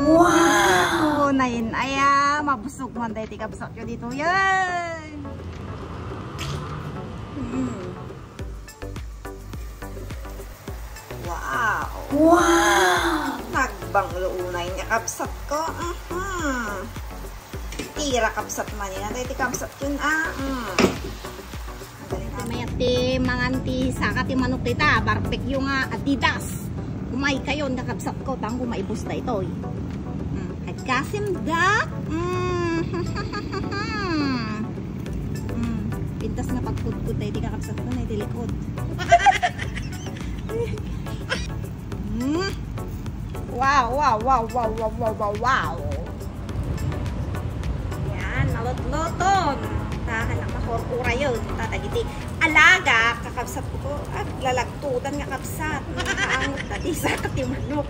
Wow! Nain aya, mabusog man dahil tikabsat ko dito yan. Wow! Wow! Nagbanglo unay niya kabsat ko. Tira kabsat man yun. Dahil tikabsat yun may ati manganti sakat yung manok dita. Barbecue nga Adidas. Kumay kayo nakabsat ko. Tang kumaibos na ito. Kasimdak. Pintas na pagkudkod tayo. Di kakabsat ko na dilikod. Wow, wow, wow, wow, wow, wow, wow, wow. Yan, malot-loton. Tahan ang makorkura yun. Tatagiti. Alaga, kakabsat ko. At lalagtutan nga kabsat. Nakaangot na di sakat yung manok.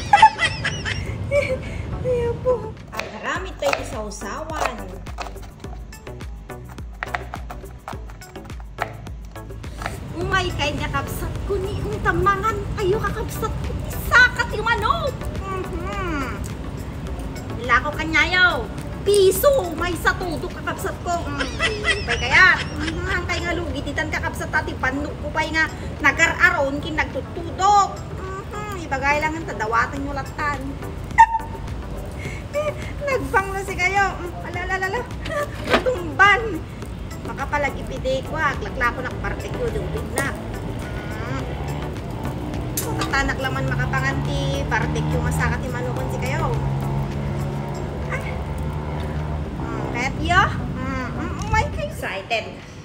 Ayan po. Ang haramit tayo sa usawan. Umay kay nakabsat ko ni tamangan kayo kakabsat ko ni sakat yung manok. Lako kanyayaw. Piso may sa todo kakabsat ko. Pay kaya. Ang kay nga lugititan kakabsat ati panuk ko pay nga nagararon kin nagtutudok. Ibagay lang ang tadawatan nyo latan. Nagbang na si kayo. Alalala. Matumban. Makapalagipide ko. Aglakla ko nakbarbecue. Dubig na. Katanak laman makapanganti. Barbecue masakat yung manukon si kayo. Kahit yo. May kayo excited.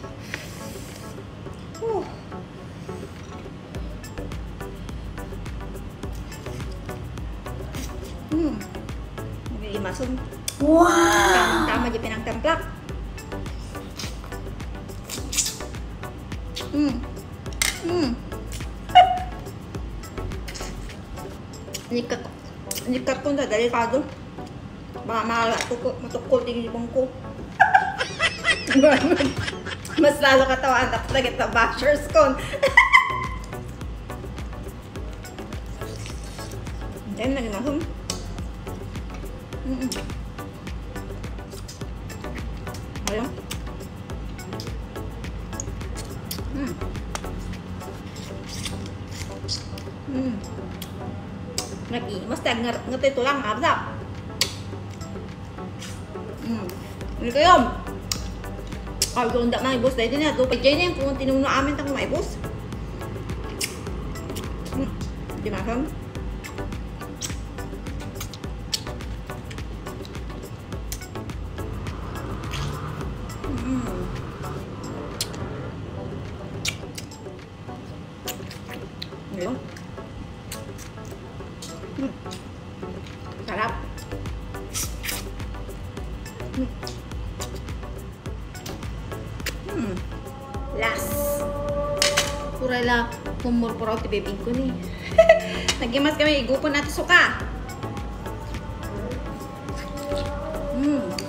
Masum. Wow! Tama aja pinang-templak. Nikat ko na delikado. Baka matukol din yung ko. Mas lalo katawaan tapos lagi na bashers ko. Then lagi masum. Ayan. Nag-imas tag ngerti tulang absap. Ini kayo. Ay, kung hindi maibos dahil din na. Doon pa dyan yan. Kung tinuno amin tapos maibos. Di masam. Ayan. Sarap. Last. Purala kumurpuraw ti bebing ko ni. Nagimas kami igupon natin suka.